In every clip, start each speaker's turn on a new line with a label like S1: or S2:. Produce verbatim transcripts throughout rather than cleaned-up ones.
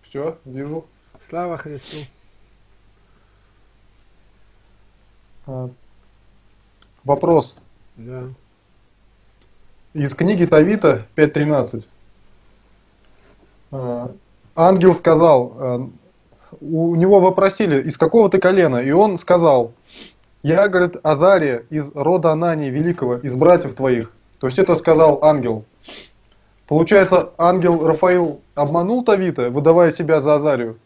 S1: Все, вижу.
S2: Слава Христу.
S1: А, Вопрос.
S2: Да.
S1: Из книги Тавита пять тринадцать. А, Ангел сказал, а, у него вопросили, из какого ты колена? И он сказал, я, говорит, Азария из рода Анании Великого, из братьев твоих. То есть это сказал ангел. Получается, ангел Рафаил обманул Тавита, выдавая себя за Азарию.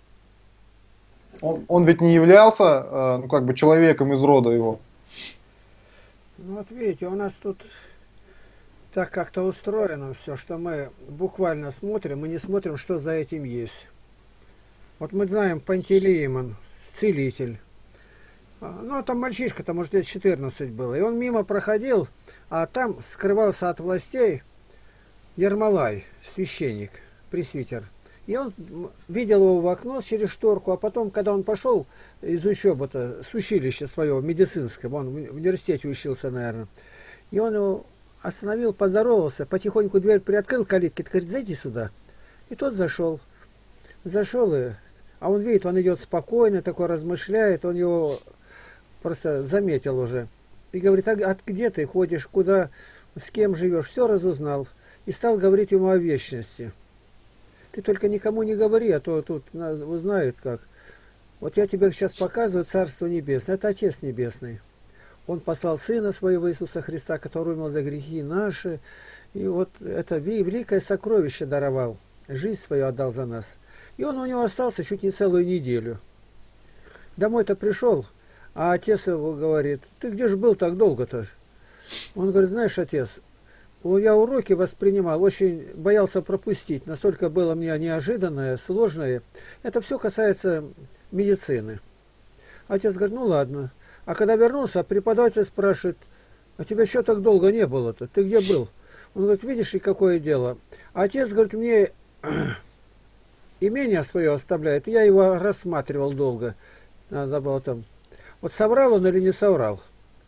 S1: Он, он ведь не являлся, а, ну, как бы человеком из рода его.
S2: Ну вот видите, у нас тут так как-то устроено все, что мы буквально смотрим, мы не смотрим, что за этим есть. Вот мы знаем Пантелеимон, целитель. А, Ну, там мальчишка-то, может, лет четырнадцать было. И он мимо проходил, а там скрывался от властей Ермолай, священник, пресвитер. И он м, видел его в окно через шторку, а потом, когда он пошел из учебы-то, с училища своего медицинского, он в университете учился, наверное, и он его остановил, поздоровался, потихоньку дверь приоткрыл калитки, говорит, зайди сюда. И тот зашел. Зашел, и, а он видит, он идет спокойно, такой размышляет, он его просто заметил уже. И говорит, а от где ты ходишь, куда, с кем живешь, все разузнал. И стал говорить ему о вечности. Ты только никому не говори, а то тут нас узнают как. Вот я тебе сейчас показываю Царство Небесное. Это Отец Небесный. Он послал Сына Своего Иисуса Христа, который умер за грехи наши. И вот это великое сокровище даровал. Жизнь свою отдал за нас. И он у него остался чуть не целую неделю. Домой-то пришел, а отец его говорит, ты где же был так долго-то? Он говорит, знаешь, отец, я уроки воспринимал, очень боялся пропустить. Настолько было мне неожиданное, сложное. Это все касается медицины. Отец говорит, ну ладно. А когда вернулся, преподаватель спрашивает, а тебя еще так долго не было-то? Ты где был? Он говорит, видишь ли, какое дело. Отец, говорит, мне имение свое оставляет. Я его рассматривал долго. Надо было там. Вот соврал он или не соврал?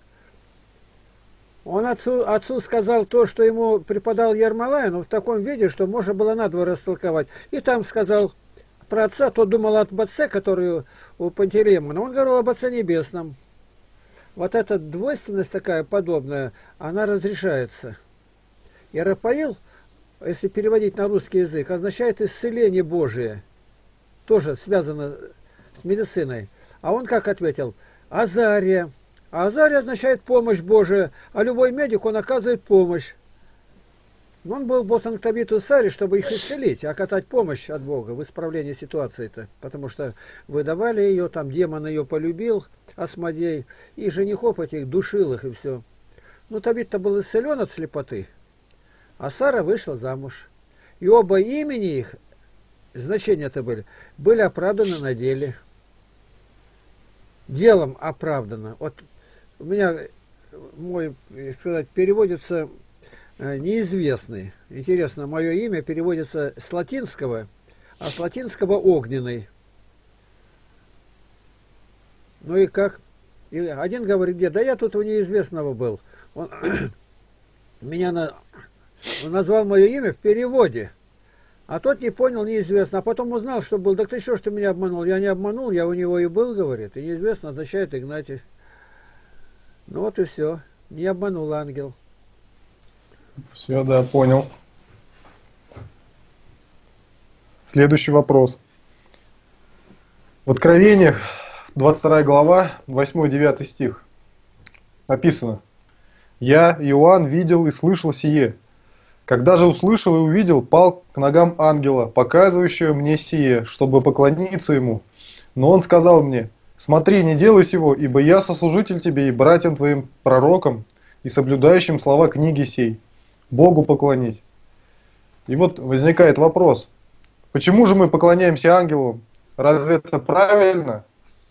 S2: Он отцу, отцу сказал то, что ему преподал Ермолай, но в таком виде, что можно было надвое растолковать. И там сказал про отца, тот думал об отце, который у Пантелеймона. Он говорил об Отце Небесном. Вот эта двойственность такая подобная, она разрешается. И Рафаил, если переводить на русский язык, означает исцеление Божие. Тоже связано с медициной. А он как ответил? Азария. А Азария означает помощь Божия, а любой медик, он оказывает помощь. Он был послан к Табиту Саре, чтобы их исцелить, оказать помощь от Бога в исправлении ситуации-то. Потому что выдавали ее, там демон ее полюбил, Асмодей, и женихов этих душил их, и все. Ну, Табит-то был исцелен от слепоты, а Сара вышла замуж. И оба имени их, значения-то были, были оправданы на деле. Делом оправдано. Вот у меня мой, сказать, переводится неизвестный. Интересно, мое имя переводится с латинского, а с латинского огненный. Ну и как? И один говорит, где? Да я тут у неизвестного был. Он меня на, он назвал мое имя в переводе. А тот не понял, неизвестно. А потом узнал, что был. Так ты что ж ты меня обманул? Я не обманул, я у него и был, говорит. И неизвестно означает Игнатий. Ну вот и все. Не обманул ангел.
S1: Все, да, понял. Следующий вопрос. В Откровениях, двадцать вторая глава, восьмой-девятый стих, написано: «Я, Иоанн, видел и слышал сие. Когда же услышал и увидел, пал к ногам ангела, показывающего мне сие, чтобы поклониться ему. Но он сказал мне: смотри, не делай сего, ибо я сослужитель тебе и братьям твоим пророкам, и соблюдающим слова книги сей. Богу поклонить». И вот возникает вопрос, почему же мы поклоняемся ангелу? Разве это правильно?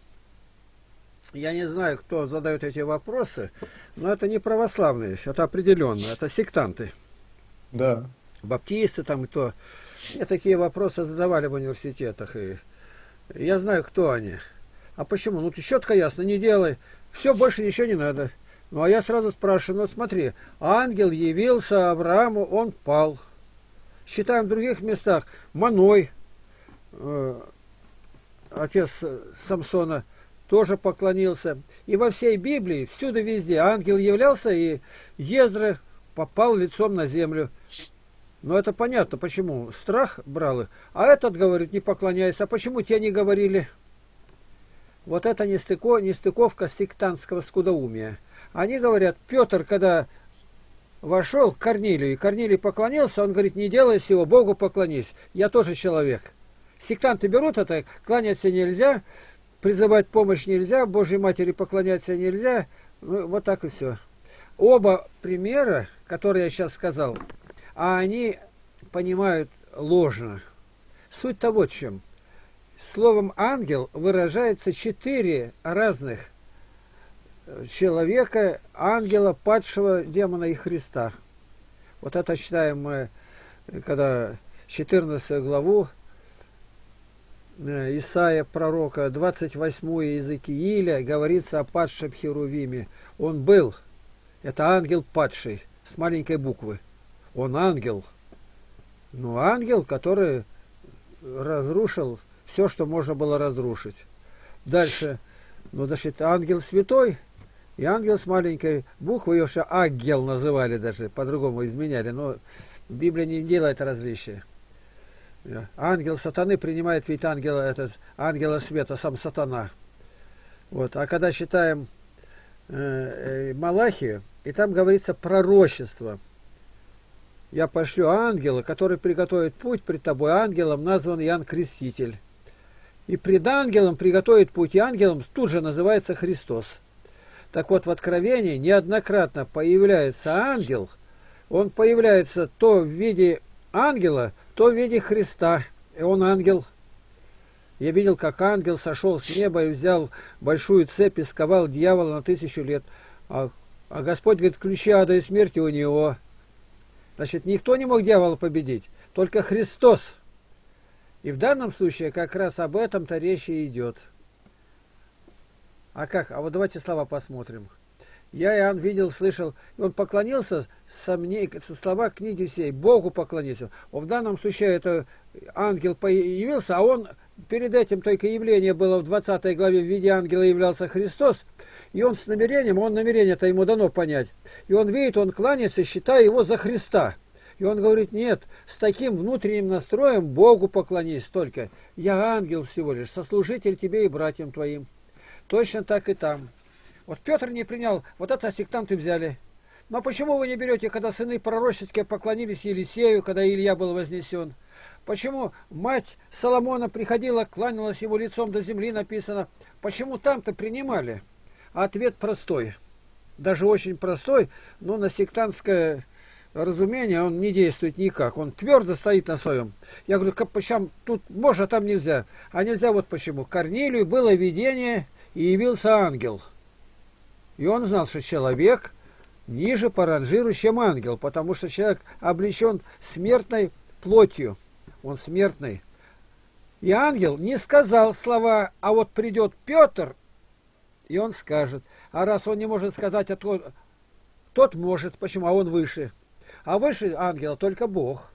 S2: Я не знаю, кто задает эти вопросы, но это не православные, это определенно, это сектанты.
S1: Да.
S2: Баптисты там, кто. Мне такие вопросы задавали в университетах, и я знаю, кто они. А почему? Ну, ты четко ясно, не делай. Все, больше ничего не надо. Ну, а я сразу спрашиваю, ну, смотри, ангел явился Аврааму, он пал. Считаем в других местах, Маной э, отец Самсона, тоже поклонился. И во всей Библии, всюду везде, ангел являлся, и Ездра попал лицом на землю. Но это понятно, почему. Страх брал их. А этот говорит, не поклоняйся. А почему те не говорили? Вот это нестыко, нестыковка сектантского скудоумия. Они говорят, Петр, когда вошел к Корнилию, и Корнилий поклонился, он говорит, не делай всего, Богу поклонись. Я тоже человек. Сектанты берут это, кланяться нельзя, призывать помощь нельзя, Божьей Матери поклоняться нельзя. Ну, вот так и все. Оба примера, которые я сейчас сказал, а они понимают ложно. Суть-то вот в чем. Словом ангел выражается четыре разных человека, ангела, падшего демона и Христа. Вот это читаем мы, когда четырнадцатую главу Исаия пророка, двадцать восьмую Иезекииля, говорится о падшем Херувиме. Он был, это ангел падший, с маленькой буквы. Он ангел. Ну, ангел, который разрушил все, что можно было разрушить. Дальше, ну, значит, ангел святой и ангел с маленькой буквы, ее еще ангел называли даже, по-другому изменяли, но Библия не делает различия. Ангел сатаны принимает вид ангела, это ангела света, сам сатана. Вот. А когда читаем э, э, Малахию, и там говорится пророчество. Я пошлю ангела, который приготовит путь пред тобой, ангелом назван Иоанн Креститель. И пред ангелом приготовит путь, и ангелом тут же называется Христос. Так вот, в Откровении неоднократно появляется ангел. Он появляется то в виде ангела, то в виде Христа. И он ангел. Я видел, как ангел сошел с неба и взял большую цепь и сковал дьявола на тысячу лет. А, а Господь говорит, ключи ада и смерти у него. Значит, никто не мог дьявола победить, только Христос. И в данном случае как раз об этом-то речь и идет. А как? А вот давайте слова посмотрим. Я, Иоанн, видел, слышал, и он поклонился, сомней, со слова книги сей, Богу поклонился. В данном случае это ангел появился, а он перед этим только явление было в двадцатой главе, в виде ангела являлся Христос, и он с намерением, он намерение-то ему дано понять, и он видит, он кланяется, считая его за Христа. И он говорит, нет, с таким внутренним настроем Богу поклонись только. Я ангел всего лишь, сослужитель тебе и братьям твоим. Точно так и там. Вот Петр не принял, вот это сектанты взяли. Но почему вы не берете, когда сыны пророческие поклонились Елисею, когда Илья был вознесен? Почему мать Соломона приходила, кланялась его лицом до земли, написано? Почему там-то принимали? А ответ простой. Даже очень простой, но на сектантское разумение он не действует никак. Он твердо стоит на своем. Я говорю, почему тут можно, а там нельзя? А нельзя вот почему. Корнилию было видение, и явился ангел. И он знал, что человек ниже по ранжиру, чем ангел, потому что человек облечен смертной плотью. Он смертный. И ангел не сказал слова, а вот придет Петр, и он скажет. А раз он не может сказать, а тот, тот может. Почему? А он выше. А выше ангела только Бог.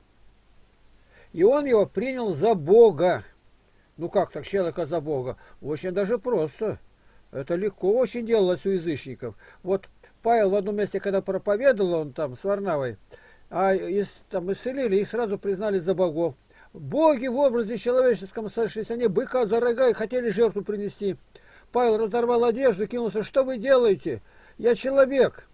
S2: И он его принял за Бога. Ну как так, человека за Бога? Очень даже просто. Это легко очень делалось у язычников. Вот Павел в одном месте, когда проповедовал, он там с Варнавой, а из, там исцелили, их сразу признали за богов. Боги в образе человеческом сошлись, они быка за рога и хотели жертву принести. Павел разорвал одежду, кинулся, что вы делаете? Я человек.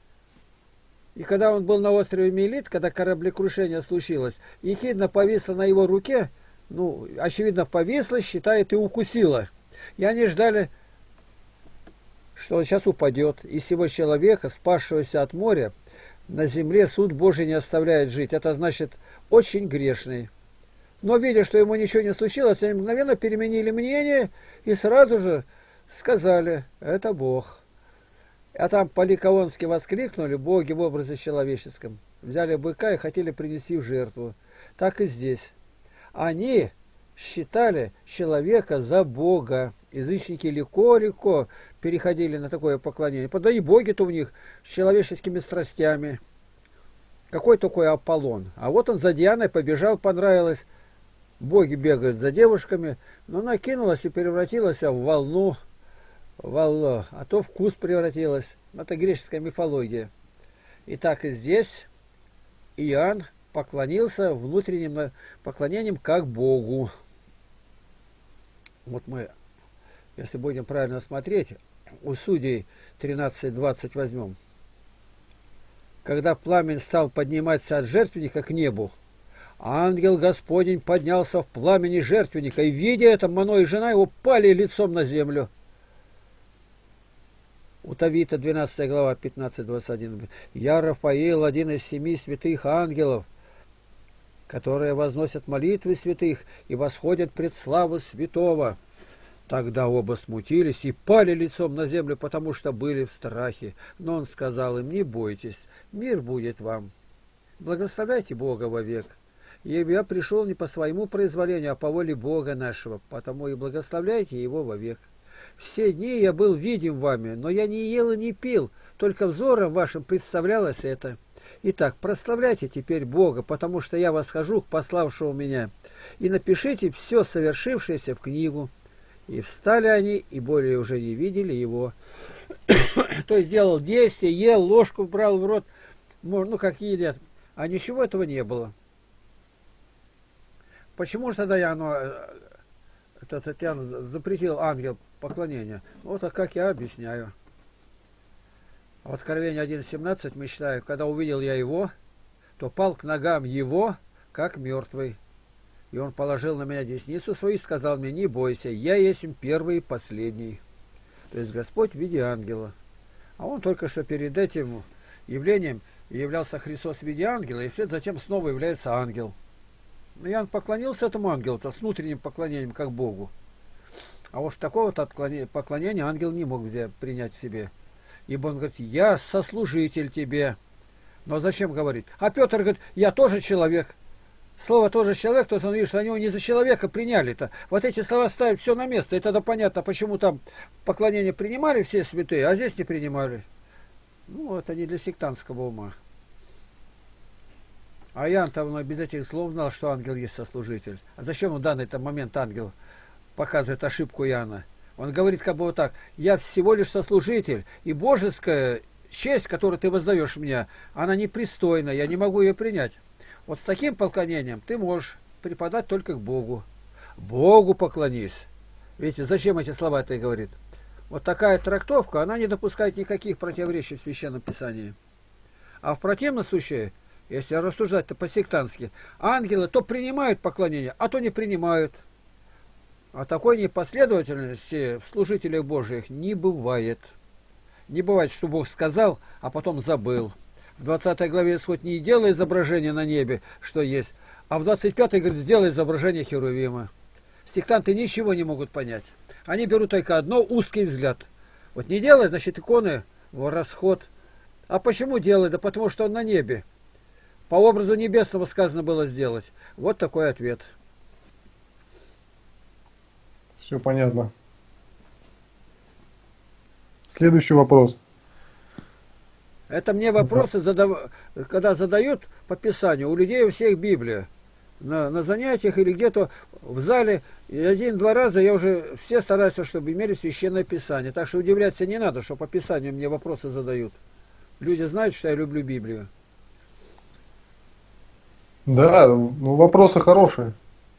S2: И когда он был на острове Мелит, когда кораблекрушение случилось, ехидна повисла на его руке, ну, очевидно, повисла, считает, и укусила. И они ждали, что он сейчас упадет. И сего человека, спасшегося от моря, на земле суд Божий не оставляет жить. Это значит, очень грешный. Но видя, что ему ничего не случилось, они мгновенно переменили мнение и сразу же сказали, это Бог. А там по-ликавонски воскликнули, боги в образе человеческом. Взяли быка и хотели принести в жертву. Так и здесь. Они считали человека за Бога. Язычники легко-легко переходили на такое поклонение. Да и боги-то у них с человеческими страстями. Какой такой Аполлон? А вот он за Дианой побежал, понравилось. боги бегают за девушками, но она кинулась и превратилась в волну, волну, а то в куст превратилась. Это греческая мифология. И так и здесь Иоанн поклонился внутренним поклонением как Богу. Вот мы, если будем правильно смотреть, у Судей тринадцать двадцать возьмем. Когда пламень стал подниматься от жертвенника к небу, ангел Господень поднялся в пламени жертвенника, и, видя это, Мано и жена его пали лицом на землю. У Тавита двенадцатая глава пятнадцать двадцать один. Я, Рафаил, один из семи святых ангелов, которые возносят молитвы святых и восходят пред славу святого. Тогда оба смутились и пали лицом на землю, потому что были в страхе. Но он сказал им: не бойтесь, мир будет вам. Благословляйте Бога вовек. И я пришел не по своему произволению, а по воле Бога нашего, потому и благословляйте Его вовек. Все дни я был видим вами, но я не ел и не пил, только взором вашим представлялось это. Итак, прославляйте теперь Бога, потому что я восхожу к пославшему меня, и напишите все совершившееся в книгу. И встали они, и более уже не видели его. То есть делал действие, ел, ложку брал в рот, ну, как едят. А ничего этого не было. Почему же тогда я, оно, это Татьяна запретил ангел поклонения? Вот а как я объясняю. В Откровении один семнадцать мы читаем: когда увидел я его, то пал к ногам его, как мертвый. И он положил на меня десницу свою и сказал мне: не бойся, я есть первый и последний. То есть Господь в виде ангела. А он только что перед этим явлением являлся Христос в виде ангела, и вслед затем снова является ангел. Но Иоанн поклонился этому ангелу-то с внутренним поклонением, как Богу. А уж такого-то поклонения ангел не мог взять, принять в себе. Ибо он говорит: я сослужитель тебе. Но зачем говорить? А Петр говорит: я тоже человек. Слово тоже человек, то есть он видит, что они его не за человека приняли-то. Вот эти слова ставят все на место, и тогда понятно, почему там поклонение принимали все святые, а здесь не принимали. Ну, это не для сектантского ума. А Иоанн там без этих слов знал, что ангел есть сослужитель. А зачем в данный момент ангел показывает ошибку Иоанна? Он говорит как бы вот так: я всего лишь сослужитель, и божеская честь, которую ты воздаешь мне, она непристойна, я не могу ее принять. Вот с таким поклонением ты можешь преподать только к Богу. Богу поклонись. Видите, зачем эти слова это и говорит? Вот такая трактовка, она не допускает никаких противоречий в Священном Писании. А в противном случае, если рассуждать-то по-сектантски, ангелы то принимают поклонение, а то не принимают. А такой непоследовательности в служителях Божьих не бывает. Не бывает, что Бог сказал, а потом забыл. В двадцатой главе Исход: не делай изображение на небе, что есть. А в двадцать пятой говорит: сделай изображение Херувима. Сектанты ничего не могут понять. Они берут только одно: узкий взгляд. Вот не делай, значит, иконы в расход. А почему делай? Да потому что он на небе. По образу небесного сказано было сделать. Вот такой ответ.
S1: Все понятно. Следующий вопрос.
S2: Это мне вопросы, задав... когда задают по Писанию, у людей у всех Библия. На, на занятиях или где-то в зале, и один-два раза я уже все стараются, чтобы имели Священное Писание. Так что удивляться не надо, что по Писанию мне вопросы задают. Люди знают, что я люблю Библию.
S1: Да, ну вопросы хорошие.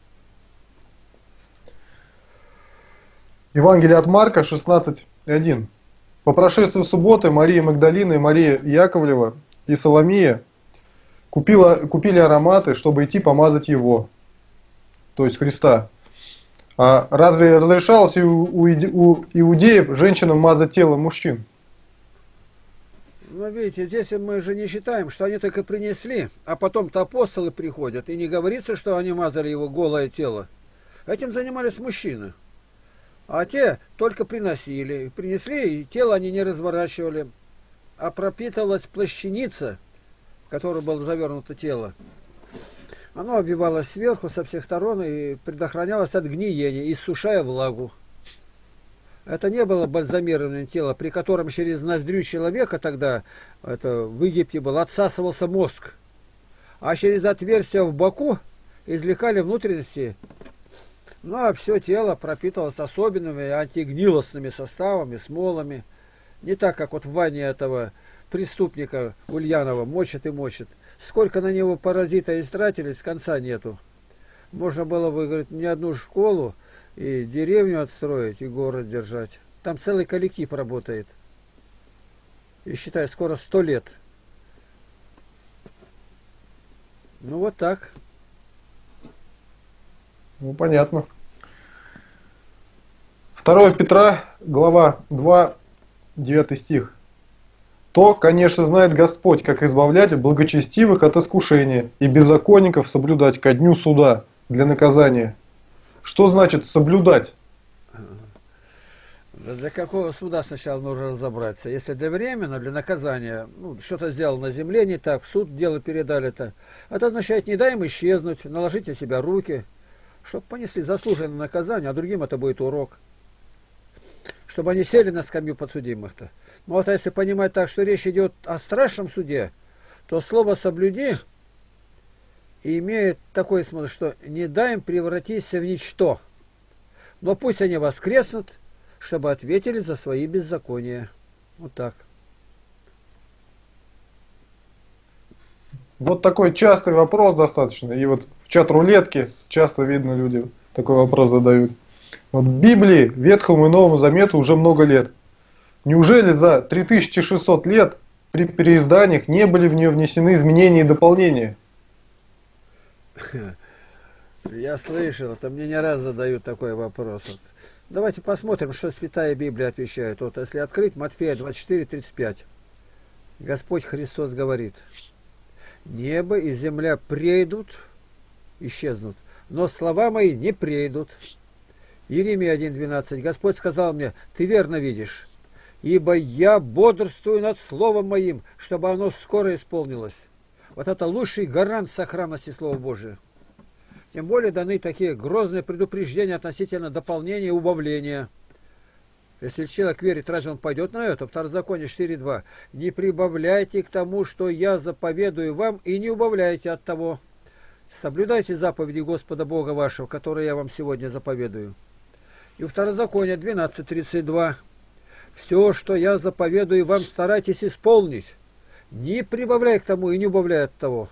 S1: Евангелие от Марка шестнадцать один. По прошествии субботы Мария Магдалина и Мария Яковлева и Соломия купила, купили ароматы, чтобы идти помазать его, то есть Христа. А разве разрешалось у, у, у иудеев женщинам мазать тело мужчин?
S2: Ну, видите, здесь мы же не считаем, что они только принесли, а потом-то апостолы приходят, и не говорится, что они мазали его голое тело. Этим занимались мужчины. А те только приносили. Принесли, и тело они не разворачивали. А пропитывалась плащаница, в которую было завернуто тело. Оно обвивалось сверху со всех сторон и предохранялось от гниения, иссушая влагу. Это не было бальзамированное тело, при котором через ноздрю человека тогда, это в Египте был, отсасывался мозг. А через отверстие в боку извлекали внутренности, ну а все тело пропитывалось особенными антигнилостными составами, смолами. Не так, как вот в ванне этого преступника Ульянова мочат и мочат. Сколько на него паразита истратились, конца нету. Можно было бы, говорит, не одну школу и деревню отстроить, и город держать. Там целый коллектив работает. И считай, скоро сто лет. Ну вот так.
S1: Ну, понятно. второе Петра, глава два, девятый стих. То, конечно, знает Господь, как избавлять благочестивых от искушения и беззаконников соблюдать ко дню суда для наказания. Что значит соблюдать?
S2: Для какого суда сначала нужно разобраться? Если для временного, для наказания, ну, что-то сделал на земле не так, в суд дело передали-то, это означает, не дай им исчезнуть, наложить на себя руки, чтобы понесли заслуженное наказание, а другим это будет урок. Чтобы они сели на скамью подсудимых-то. Ну вот если понимать так, что речь идет о страшном суде, то слово «соблюди» имеет такой смысл, что не дай им превратиться в ничто, но пусть они воскреснут, чтобы ответили за свои беззакония. Вот так.
S1: Вот такой частый вопрос достаточно. И вот в чат-рулетке часто видно, люди такой вопрос задают. Вот в Библии, Ветхому и Новому Завету уже много лет. Неужели за три тысячи шестьсот лет при переизданиях не были в нее внесены изменения и дополнения?
S2: Я слышал, это мне не раз задают такой вопрос. Давайте посмотрим, что Святая Библия отвечает. Вот если открыть Матфея двадцать четыре тридцать пять. Господь Христос говорит: небо и земля прейдут, исчезнут, но слова мои не прейдут. Иеремия один двенадцать. Господь сказал мне: ты верно видишь, ибо я бодрствую над словом моим, чтобы оно скоро исполнилось. Вот это лучший гарант сохранности Слова Божия. Тем более даны такие грозные предупреждения относительно дополнения и убавления. Если человек верит, разве он пойдет на это? Второзаконие четыре два. Не прибавляйте к тому, что я заповедую вам, и не убавляйте от того. Соблюдайте заповеди Господа Бога вашего, которые я вам сегодня заповедую. И Второзаконие двенадцать тридцать два. Все, что я заповедую вам, старайтесь исполнить. Не прибавляй к тому и не убавляй от того.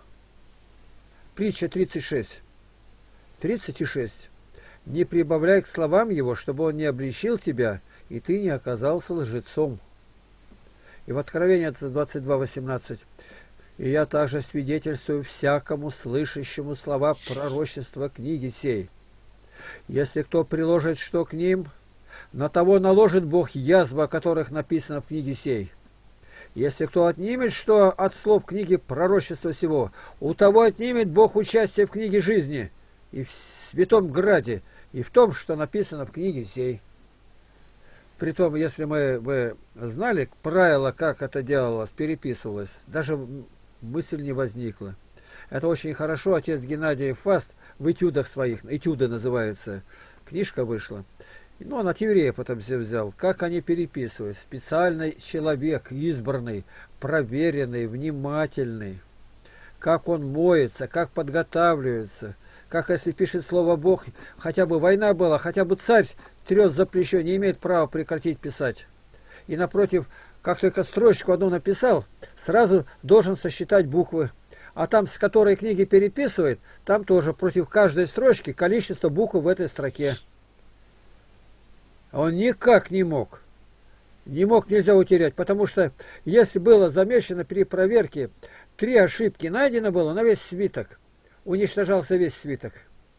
S2: Притча тридцать шесть. тридцать шесть. Не прибавляй к словам его, чтобы он не обличил тебя, и ты не оказался лжецом. И в Откровении двадцать два восемнадцать. И я также свидетельствую всякому слышащему слова пророчества книги сей. Если кто приложит что к ним, на того наложит Бог язвы, о которых написано в книге сей. Если кто отнимет что от слов книги пророчества сего, у того отнимет Бог участие в книге жизни и в святом граде, и в том, что написано в книге сей. Притом, если мы бы знали правила, как это делалось, переписывалось, даже мысль не возникла. Это очень хорошо отец Геннадий Фаст в этюдах своих, этюды называется, книжка вышла. Ну, он от евреев потом все взял. Как они переписывают. Специальный человек, избранный, проверенный, внимательный. Как он моется, как подготавливается. Как если пишет слово Бог, хотя бы война была, хотя бы царь трет за плечо, не имеет права прекратить писать. И напротив, как только строчку одну написал, сразу должен сосчитать буквы. А там, с которой книги переписывает, там тоже против каждой строчки количество букв в этой строке. Он никак не мог. Не мог, нельзя утерять, потому что если было замечено при проверке три ошибки, найдено было на весь свиток, уничтожался весь свиток.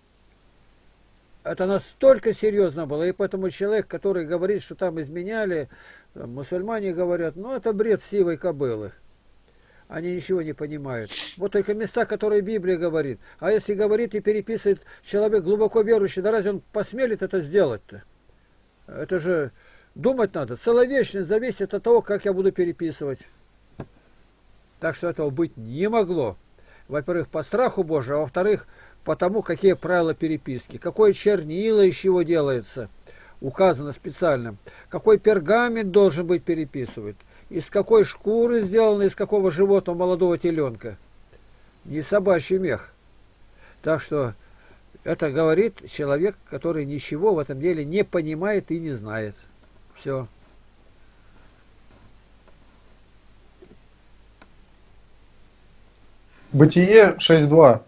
S2: Это настолько серьезно было, и поэтому человек, который говорит, что там изменяли, мусульмане говорят, ну это бред сивой кобылы. Они ничего не понимают. Вот только места, которые Библия говорит. А если говорит и переписывает человек глубоко верующий, да разве он посмелит это сделать-то? Это же думать надо. Целовечность зависит от того, как я буду переписывать. Так что этого быть не могло. Во-первых, по страху Божию, а во-вторых, по тому, какие правила переписки. Какое чернила из чего делается, указано специально. Какой пергамент должен быть переписывать. Из какой шкуры сделано, из какого животного молодого теленка. Не собачий мех. Так что Это говорит человек, который ничего в этом деле не понимает и не знает. Все.
S1: Бытие шесть два.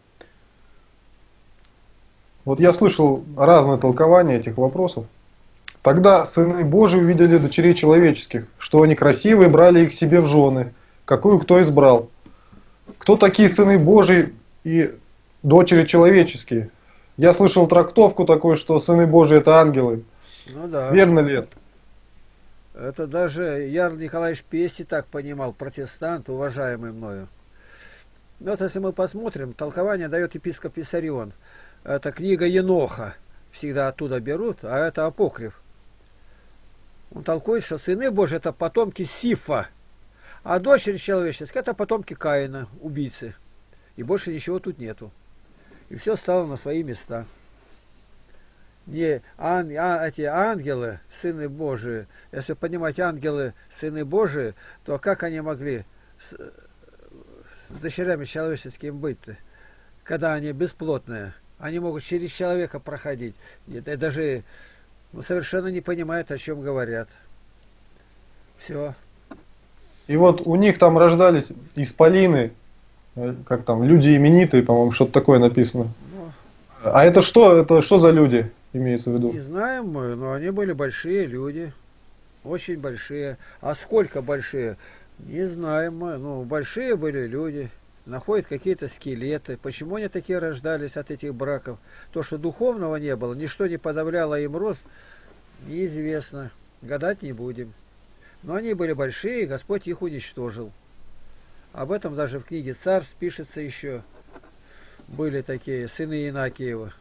S1: Вот я слышал разные толкования этих вопросов. Тогда сыны Божии увидели дочерей человеческих, что они красивые, брали их себе в жены, какую кто избрал. Кто такие сыны Божии и дочери человеческие? Я слышал трактовку такую, что сыны Божии это ангелы.
S2: Ну да.
S1: Верно ли это?
S2: Это даже Ярл Николаевич Пести так понимал, протестант, уважаемый мною. Вот если мы посмотрим, толкование дает епископ Виссарион. Это книга Еноха, всегда оттуда берут, а это апокриф. Он толкует, что сыны Божьи это потомки Сифа, а дочери человеческие это потомки Каина, убийцы. И больше ничего тут нету. И все стало на свои места. Не ан, а, эти ангелы, сыны Божии, если понимать ангелы, сыны Божии, то как они могли с, с дочерями человеческими быть-то, когда они бесплотные? Они могут через человека проходить. И даже ну, совершенно не понимают, о чем говорят. Все.
S1: И вот у них там рождались исполины, как там, люди именитые, по-моему, что-то такое написано.
S2: Ну,
S1: а это что? Это что за люди, имеется в виду?
S2: Не знаем мы, но они были большие люди. Очень большие. А сколько большие? Не знаем мы. Ну, большие были люди. Находят какие-то скелеты. Почему они такие рождались от этих браков? То, что духовного не было, ничто не подавляло им рост, неизвестно. Гадать не будем. Но они были большие, и Господь их уничтожил. Об этом даже в книге Царств пишется еще. Были такие сыны Инакиева.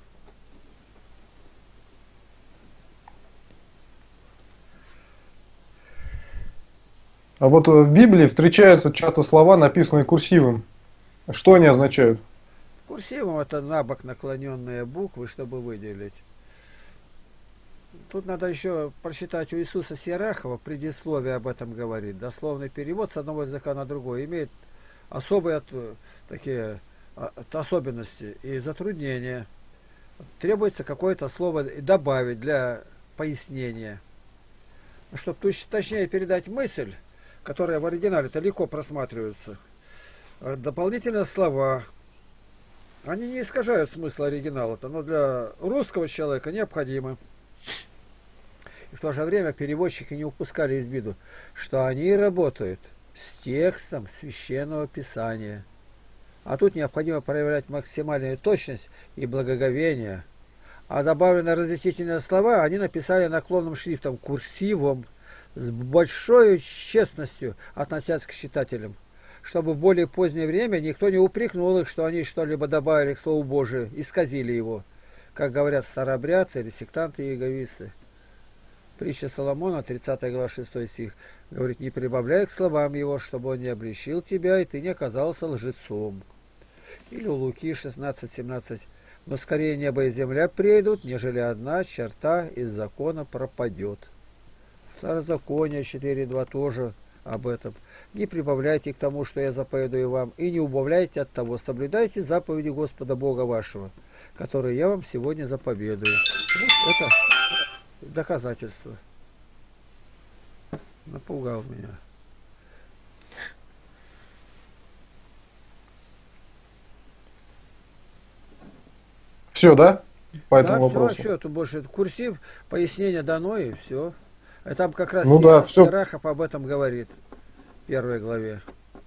S1: А вот в Библии встречаются часто слова, написанные курсивом. Что они означают?
S2: Курсивом это набок наклоненные буквы, чтобы выделить. Тут надо еще прочитать у Иисуса Сирахова, предисловие об этом говорит. Дословный перевод с одного языка на другой имеет особые такие особенности и затруднения. Требуется какое-то слово добавить для пояснения. Чтобы точнее передать мысль, которая в оригинале-то легко просматривается. Дополнительные слова. Они не искажают смысл оригинала-то, но для русского человека необходимы. И в то же время переводчики не упускали из виду, что они работают с текстом священного писания. А тут необходимо проявлять максимальную точность и благоговение. А добавленные разъяснительные слова они написали наклонным шрифтом, курсивом, с большой честностью относясь к читателям, чтобы в более позднее время никто не упрекнул их, что они что-либо добавили к Слову Божию, исказили его, как говорят старообрядцы или сектанты и иеговисты. Притча Соломона, тридцатая глава, шестой стих, говорит, не прибавляй к словам его, чтобы он не обличил тебя, и ты не оказался лжецом. Или у Луки шестнадцать семнадцать, но скорее небо и земля придут, нежели одна черта из закона пропадет. Второзаконие четыре два тоже об этом. Не прибавляйте к тому, что я заповедую вам, и не убавляйте от того. Соблюдайте заповеди Господа Бога вашего, которые я вам сегодня заповедую. Вот это доказательство. Напугал меня.
S1: Все, да? По этому
S2: Да,
S1: вопросу.
S2: все, все, тут больше курсив, пояснение дано и все. А там как раз
S1: Ну да, всё.
S2: Сирахов об этом говорит в первой главе.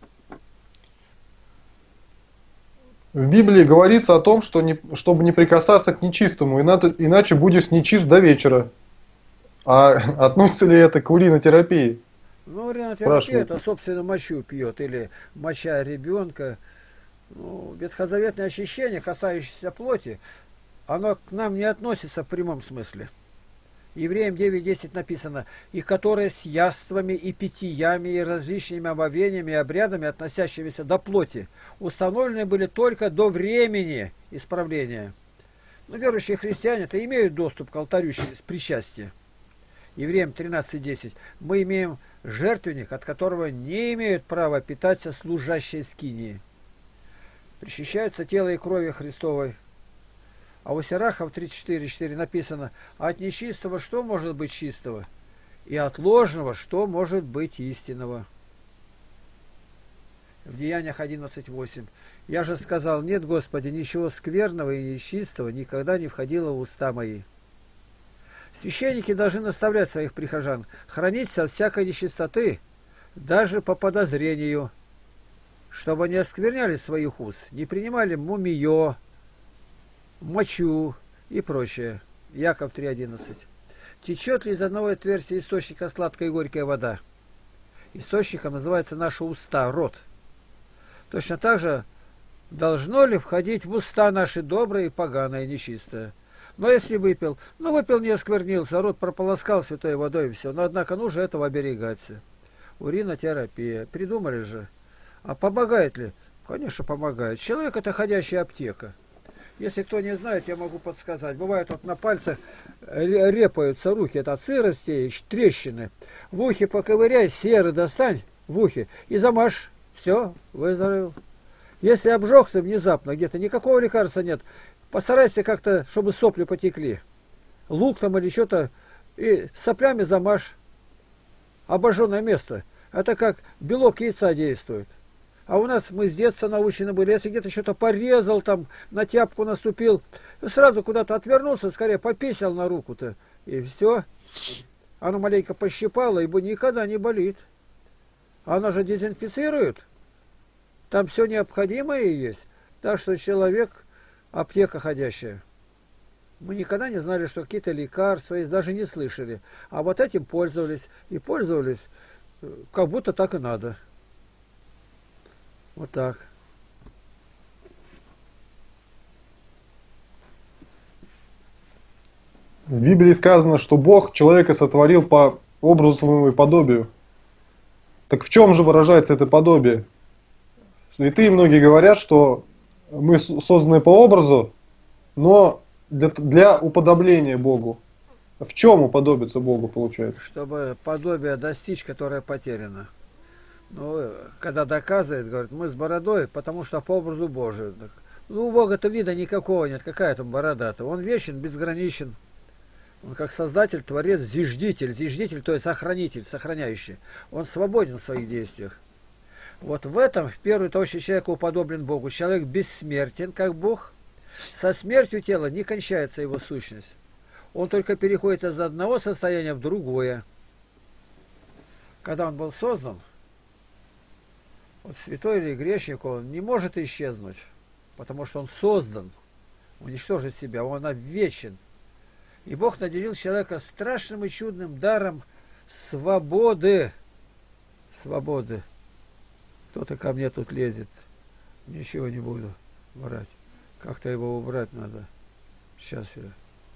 S1: В Библии говорится о том, что не, чтобы не прикасаться к нечистому, иначе, иначе будешь нечист до вечера. А относится ли это к уринотерапии?
S2: Ну, уринотерапия
S1: Спрашивают.
S2: это, собственно, мочу пьет или моча ребенка. Ну, ветхозаветное очищение, касающееся плоти, оно к нам не относится в прямом смысле. Евреям девять десять написано, и которые с яствами и питьями и различными омовениями и обрядами, относящимися до плоти, установлены были только до времени исправления. Но верующие христиане-то имеют доступ к алтарю через причастие. Евреям тринадцать десять. Мы имеем жертвенник, от которого не имеют права питаться служащие скинии. Причащаются тело и крови Христовой А у Сирахов тридцать четыре четыре написано: от нечистого что может быть чистого? И от ложного что может быть истинного? В Деяниях одиннадцать восемь. Я же сказал: нет, Господи, ничего скверного и нечистого никогда не входило в уста мои. Священники должны наставлять своих прихожан храниться от всякой нечистоты, даже по подозрению, чтобы не оскверняли своих уст, не принимали мумиё, мочу и прочее. Яков три одиннадцать. Течет ли из одного отверстия источника сладкая и горькая вода? Источником называется наши уста, рот. Точно так же должно ли входить в уста наши доброе и поганое, нечистое? Но если выпил, ну выпил, не осквернился, рот прополоскал святой водой и все. Но однако нужно этого оберегаться. Уринотерапия. Придумали же. А помогает ли? Конечно, помогает. Человек — это ходящая аптека. Если кто не знает, я могу подсказать. Бывает, вот на пальцах репаются руки, это от сырости, трещины. В ухе поковыряй, серы достань в ухе и замажь. Все, выздоровел. Если обжегся внезапно где-то, никакого лекарства нет, постарайся как-то, чтобы сопли потекли. Лук там или что-то, и соплями замажь обожженное место. Это как белок яйца действует. А у нас мы с детства научены были, если где-то что-то порезал, там на тяпку наступил, сразу куда-то отвернулся, скорее пописал на руку-то, и все. Оно маленько пощипало, и никогда не болит. Оно же дезинфицирует. Там все необходимое есть. Так что человек — аптека ходящая. Мы никогда не знали, что какие-то лекарства есть, даже не слышали. А вот этим пользовались. И пользовались, как будто так и надо. Вот так.
S1: В Библии сказано, что Бог человека сотворил по образу своему и подобию. Так в чем же выражается это подобие? Святые многие говорят, что мы созданы по образу, но для, для уподобления Богу. В чем уподобиться Богу получается?
S2: Чтобы подобие достичь, которое потеряно. Ну, когда доказывает, говорит, мы с бородой, потому что по образу Божию. Ну, у Бога-то вида никакого нет, какая там борода-то. Он вечен, безграничен. Он как создатель, творец, зиждитель. Зиждитель, то есть охранитель, сохраняющий. Он свободен в своих действиях. Вот в этом, в первую очередь, человек уподоблен Богу. Человек бессмертен, как Бог. Со смертью тела не кончается его сущность. Он только переходит из одного состояния в другое. Когда он был создан, вот святой или грешник, он не может исчезнуть, потому что он создан, уничтожить себя, он вечен. И Бог наделил человека страшным и чудным даром свободы. Свободы. Кто-то ко мне тут лезет. Ничего не буду брать. Как-то его убрать надо. Сейчас я.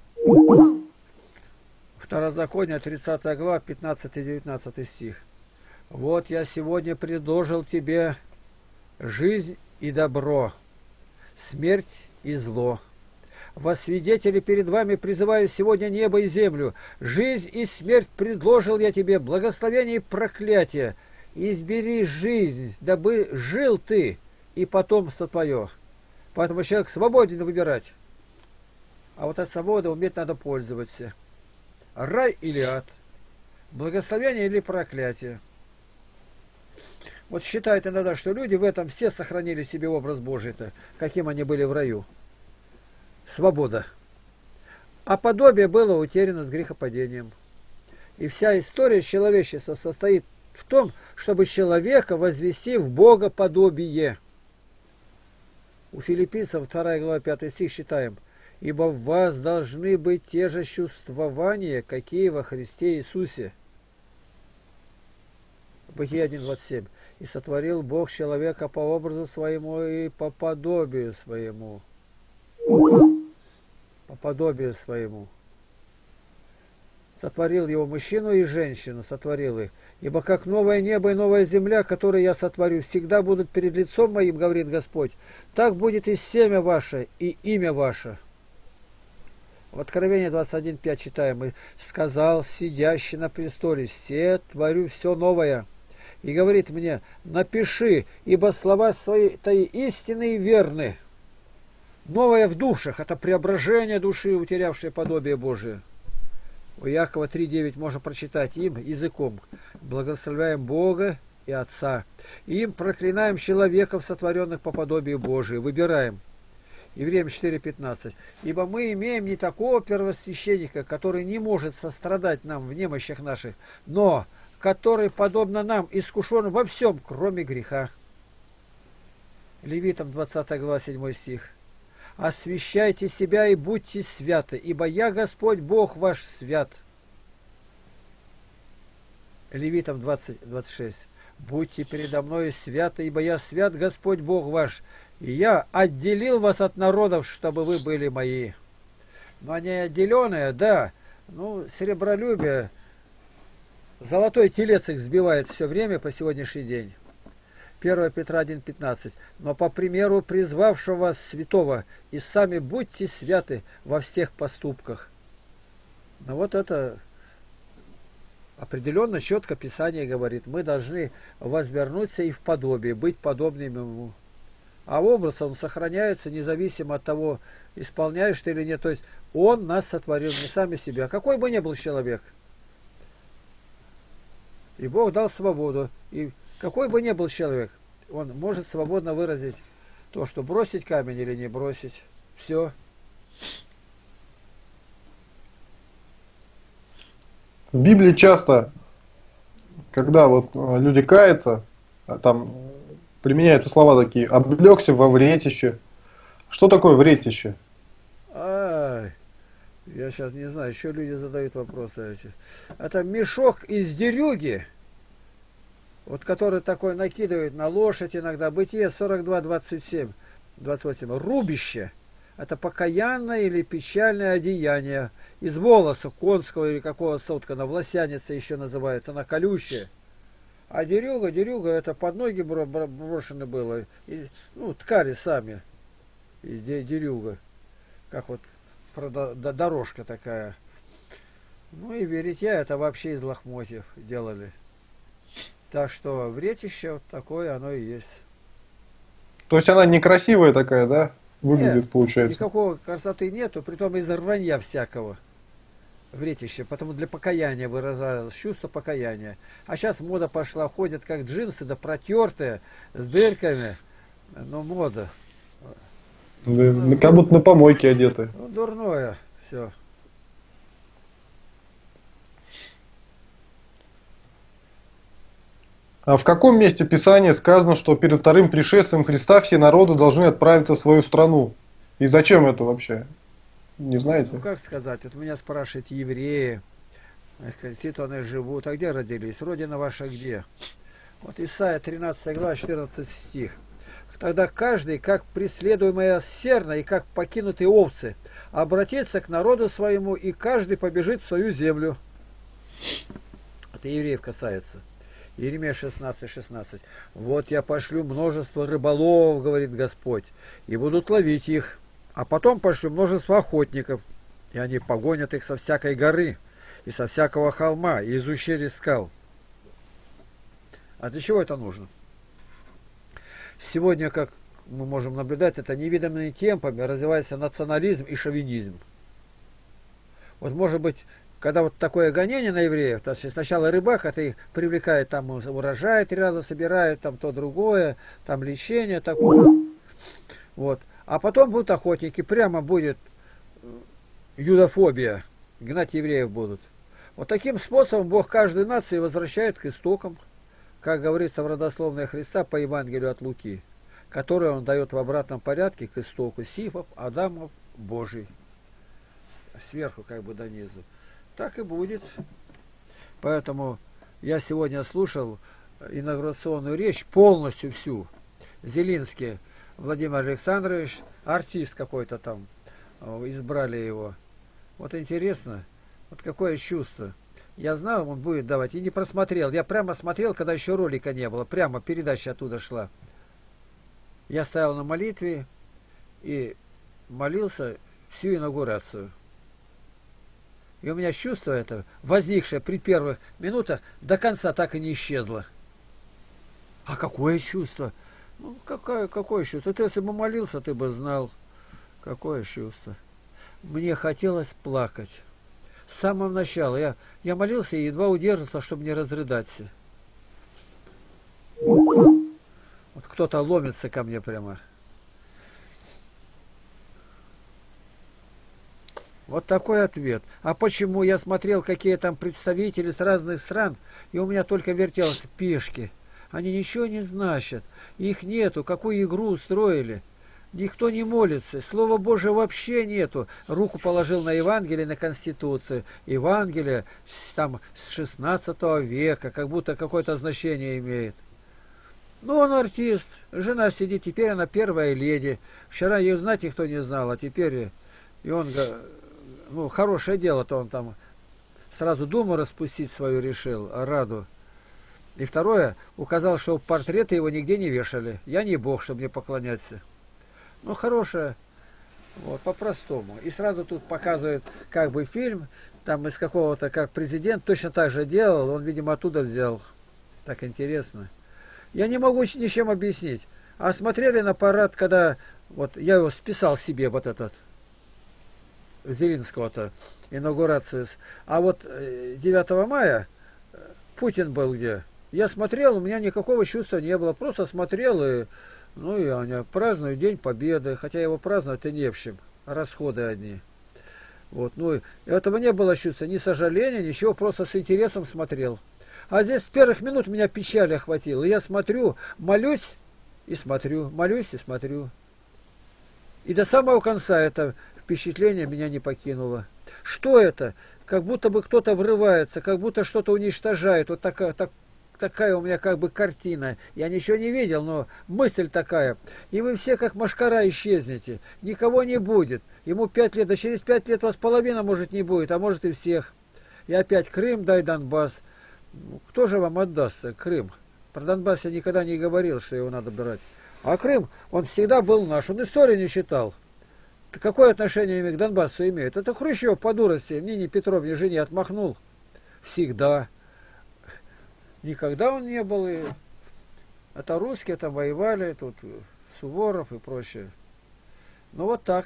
S2: Второзаконие, тридцатая глава, пятнадцатый-девятнадцатый стих. Вот я сегодня предложил тебе жизнь и добро, смерть и зло. Во свидетели перед вами призываю сегодня небо и землю. Жизнь и смерть предложил я тебе, благословение и проклятие. Избери жизнь, дабы жил ты и потомство твое. Поэтому человек свободен выбирать. А вот от свободы уметь надо пользоваться. Рай или ад, благословение или проклятие. Вот считают иногда, что люди в этом все сохранили себе образ Божий-то, каким они были в раю. Свобода. А подобие было утеряно с грехопадением. И вся история человечества состоит в том, чтобы человека возвести в Бога подобие. У Филиппийцев вторая глава пятый стих читаем. Ибо в вас должны быть те же чувствования, какие во Христе Иисусе. Бытие один двадцать семь. И сотворил Бог человека по образу своему и по подобию своему. По подобию своему. Сотворил его мужчину и женщину, сотворил их. Ибо как новое небо и новая земля, которые я сотворю, всегда будут перед лицом моим, говорит Господь, так будет и семя ваше, и имя ваше. В Откровении двадцать один пять читаем. И сказал сидящий на престоле, все творю все новое. И говорит мне, напиши, ибо слова свои истинны и верны. Новое в душах – это преображение души, утерявшей подобие Божие. У Якова три девять можно прочитать: им языком благословляем Бога и Отца, и им проклинаем человеков, сотворенных по подобию Божию. Выбираем. Евреям четыре пятнадцать. Ибо мы имеем не такого первосвященника, который не может сострадать нам в немощах наших, но который, подобно нам, искушен во всем, кроме греха. Левитам двадцатая глава седьмой стих. Освящайте себя и будьте святы, ибо я Господь Бог ваш свят. Левитам двадцать двадцать шесть. Будьте передо мною святы, ибо я свят Господь Бог ваш, и я отделил вас от народов, чтобы вы были мои. Но они отделенные, да, ну, серебролюбие, золотой телец их сбивает все время по сегодняшний день. первое Петра один пятнадцать. Но по примеру призвавшего вас святого, и сами будьте святы во всех поступках. Ну вот это определенно четко Писание говорит. Мы должны возвернуться и в подобие, быть подобными ему. А образ он сохраняется независимо от того, исполняешь ты или нет. То есть он нас сотворил, не сами себя. Какой бы ни был человек. И Бог дал свободу. И какой бы ни был человек, он может свободно выразить то, что бросить камень или не бросить. Все.
S1: В Библии часто, когда вот люди каются, там применяются слова такие: облегся во вретище. Что такое вретище?
S2: Ай, я сейчас не знаю, еще люди задают вопросы эти. Это мешок из дерюги, вот который такой накидывают на лошадь иногда. Бытие сорок два двадцать семь двадцать восемь. Рубище. Это покаянное или печальное одеяние из волоса конского или какого соткана, власяница еще называется, она колючая. А дерюга, дерюга, это под ноги брошено было, и, ну, ткали сами из дерюга, как вот дорожка такая. Ну и веретья это вообще из лохмотьев делали. Так что вретище вот такое оно и есть.
S1: То есть она некрасивая такая, да? Выглядит,
S2: нет,
S1: получается.
S2: Никакого красоты нету, притом из рванья всякого. Вретище, потому для покаяния выражалось, чувство покаяния. А сейчас мода пошла, ходят как джинсы, да протертые, с дырками. Ну, мода.
S1: Да, ну, как будто на помойке одеты.
S2: Ну, дурное все.
S1: А в каком месте Писания сказано, что перед вторым пришествием Христа все народы должны отправиться в свою страну? И зачем это вообще? Не знаете?
S2: Ну, как сказать, вот меня спрашивают евреи, где-то они живут, а где родились? Родина ваша где? Вот Исайя тринадцатая глава, четырнадцатый стих. Тогда каждый, как преследуемая серна и как покинутые овцы, обратится к народу своему, и каждый побежит в свою землю. Это евреев касается. Иеремия шестнадцать шестнадцать. Вот я пошлю множество рыболовов, говорит Господь, и будут ловить их. А потом пошлю множество охотников, и они погонят их со всякой горы, и со всякого холма, и из ущелья скал. А для чего это нужно? Сегодня, как мы можем наблюдать, это невиданными темпами развивается национализм и шовинизм. Вот может быть, когда вот такое гонение на евреев, то есть сначала рыбак, это их привлекает, там урожай три раза собирает, там то другое, там лечение такое. Вот. А потом будут охотники, прямо будет юдофобия, гнать евреев будут. Вот таким способом Бог каждой нации возвращает к истокам, как говорится в родословной Христа по Евангелию от Луки, которое он дает в обратном порядке к истоку Сифов, Адамов, Божий. Сверху как бы до низу. Так и будет. Поэтому я сегодня слушал инаугурационную речь, полностью всю. Зелинский Владимир Александрович, артист какой-то там, избрали его. Вот интересно, вот какое чувство. Я знал, он будет давать, и не просмотрел. Я прямо смотрел, когда еще ролика не было, прямо передача оттуда шла. Я стоял на молитве и молился всю инаугурацию. И у меня чувство это, возникшее при первых минутах, до конца так и не исчезло. А какое чувство? Ну, какое, какое чувство? Ты, если бы молился, ты бы знал, Какое чувство. Мне хотелось плакать. С самого начала. Я, я молился и едва удержался, чтобы не разрыдаться. Вот кто-то ломится ко мне прямо. Вот такой ответ. А почему я смотрел, какие там представители с разных стран, и у меня только вертелось пешки. Они ничего не значат. Их нету. Какую игру устроили? Никто не молится. Слова Божьего вообще нету. Руку положил на Евангелие, на Конституцию. Евангелие там с шестнадцатого века, как будто какое-то значение имеет. Ну, он артист. Жена сидит, теперь она первая леди. Вчера ее знать никто не знал, а теперь и он, ну, хорошее дело-то он там сразу Думу распустить свою решил, Раду. И второе, указал, что портреты его нигде не вешали. Я не бог, чтобы мне поклоняться. Ну, хорошее, вот, по-простому. И сразу тут показывает, как бы, фильм, там из какого-то, как президент точно так же делал, он, видимо, оттуда взял. Так интересно. Я не могу ни с чем объяснить. А смотрели на парад, когда, вот, я его списал себе, вот этот, Зеленского-то, инаугурацию. А вот девятого мая Путин был где? Я смотрел, у меня никакого чувства не было. Просто смотрел и, ну, и они празднуют День Победы. Хотя его праздновать и не в чем. Расходы одни. Вот, ну, и этого не было чувства, ни сожаления, ничего, просто с интересом смотрел. А здесь с первых минут меня печаль охватила. Я смотрю, молюсь и смотрю, молюсь и смотрю. И до самого конца это впечатление меня не покинуло. Что это? Как будто бы кто-то врывается, как будто что-то уничтожает. Вот такая, так, такая у меня как бы картина. Я ничего не видел, но мысль такая. И вы все как мошкара исчезнете. Никого не будет. Ему пять лет, да через пять лет вас половина может не будет, а может и всех. И опять Крым, дай Донбасс. Кто же вам отдаст Крым? Про Донбасс я никогда не говорил, что его надо брать. А Крым, он всегда был наш, он историю не читал. Какое отношение к Донбассу имеет? Это Хрущев по дурости Нине Петровне жене отмахнул. Всегда. Никогда он не был. И... Это русские там воевали, тут Суворов и прочее. Ну вот так.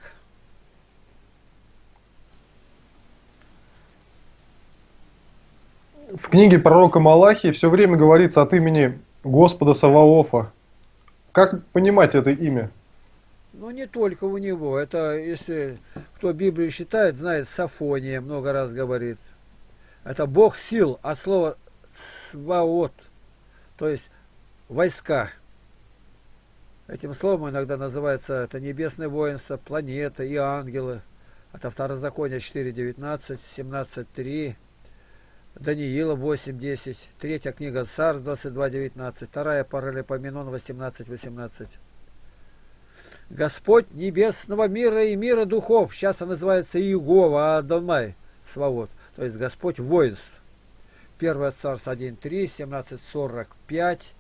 S1: В книге пророка Малахии все время говорится от имени Господа Саваофа. Как понимать это имя?
S2: Ну, не только у него. Это, если кто Библию читает, знает, Сафония много раз говорит. Это Бог сил, от слова «сваот», то есть войска. Этим словом иногда называется это небесное воинство, планеты и ангелы. Это Второзаконие четыре девятнадцать, семнадцать три, Даниила восемь десять, третья книга Царств двадцать два девятнадцать, вторая Паралипоменон восемнадцать восемнадцать. Господь небесного мира и мира духов. Сейчас он называется Иегова Адонай Свавот. То есть Господь воинств. первое Царств один три, семнадцать сорок пять.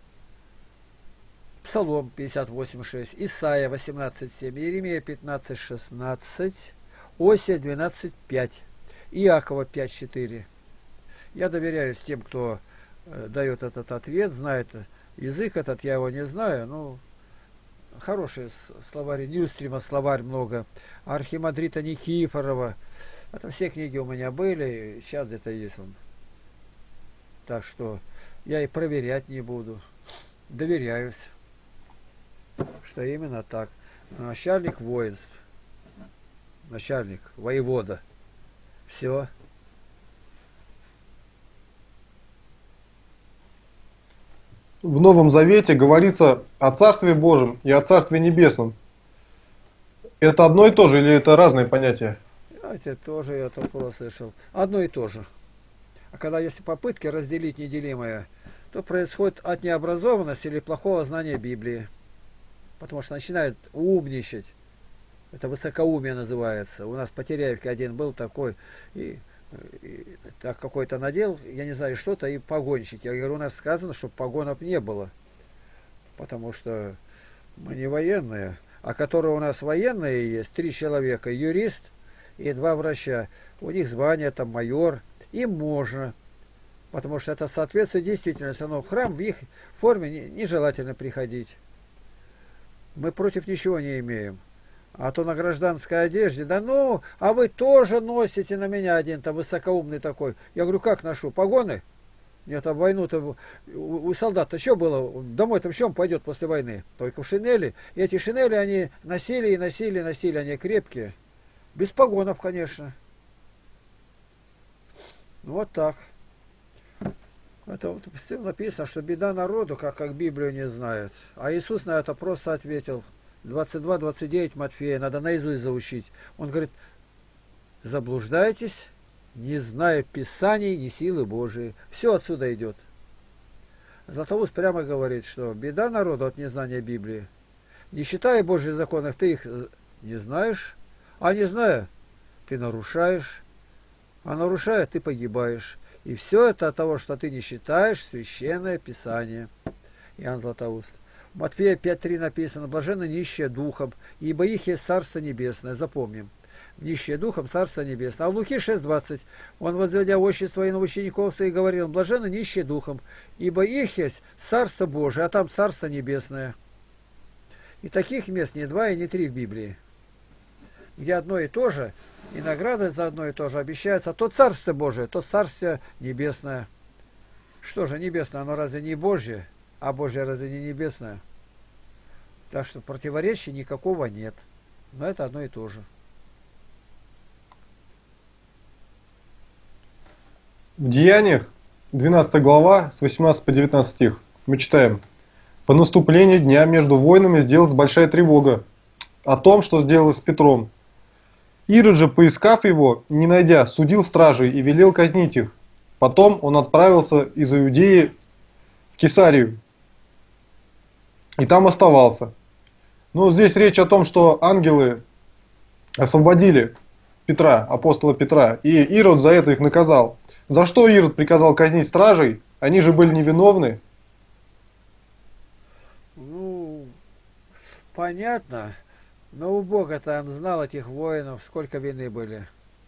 S2: Псалом пятьдесят восемь шесть. Исайя восемнадцать семь. Иеремия пятнадцать шестнадцать. Осия двенадцать пять. Иакова пять четыре. Я доверяюсь тем, кто э, дает этот ответ, знает язык этот, я его не знаю, но хорошие словари, Ньюстрима словарь много, Архимандрита Никифорова. Это все книги у меня были, сейчас где-то есть он. Так что я и проверять не буду. Доверяюсь, что именно так. Начальник воинств, начальник, воевода. Все.
S1: В Новом Завете говорится о Царстве Божьем и о Царстве Небесном. Это одно и то же или это разные понятия?
S2: Знаете, тоже я такое слышал. Одно и то же. А когда есть попытки разделить неделимое, то происходит от необразованности или плохого знания Библии. Потому что начинают умничать. Это высокоумие называется. У нас в Потеряевке один был такой, и, и так какой-то надел, я не знаю, что-то, и погонщики. Я говорю, у нас сказано, что погонов не было. Потому что мы не военные. А которые у нас военные есть, три человека, юрист и два врача. У них звание там майор. Им можно. Потому что это соответствует действительности. Но в храм в их форме нежелательно приходить. Мы против ничего не имеем. А то на гражданской одежде, да ну, а вы тоже носите на меня один-то высокоумный такой. Я говорю, как ношу? Погоны? Нет, а войну-то у, у солдат-то что было? Домой там в чем пойдет после войны? Только в шинели. И эти шинели они носили и носили, носили, они крепкие. Без погонов, конечно. Вот так. Это вот все написано, что беда народу, как, как Библию не знает. А Иисус на это просто ответил. двадцать два двадцать девять Матфея, надо наизусть заучить. Он говорит, заблуждайтесь, не зная Писаний, ни силы Божией. Все отсюда идет. Златоуст прямо говорит, что беда народу от незнания Библии. Не считая Божьих законов, ты их не знаешь, а не зная, ты нарушаешь, а нарушая, ты погибаешь. И все это от того, что ты не считаешь священное Писание. Иоанн Златоуст. В Матфея пять три написано, блаженны нищие духом, ибо их есть Царство Небесное. Запомним. Нищие духом Царство Небесное. А в Луки шесть двадцать он, возведя очи свои на учеников своих, говорил, блаженны нищие духом, ибо их есть Царство Божие, а там Царство Небесное. И таких мест не два и не три в Библии, где одно и то же, и награды за одно и то же обещаются, то Царство Божие, то Царство Небесное. Что же небесное, оно разве не Божье, а Божье разве не небесное? Так что противоречия никакого нет. Но это одно и то же.
S1: В Деяниях, двенадцатая глава, с восемнадцатого по девятнадцатый стих, мы читаем. По наступлению дня между воинами сделалась большая тревога о том, что сделалось с Петром. Ирод же, поискав его, не найдя, судил стражей и велел казнить их. Потом он отправился из Иудеи в Кесарию. И там оставался. Но здесь речь о том, что ангелы освободили Петра, апостола Петра, и Ирод за это их наказал. За что Ирод приказал казнить стражей? Они же были невиновны.
S2: Ну, понятно. Но у Бога-то он знал этих воинов, сколько вины были.